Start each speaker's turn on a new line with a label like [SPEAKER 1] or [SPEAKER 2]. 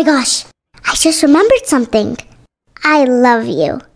[SPEAKER 1] my gosh, I just remembered something. I love you.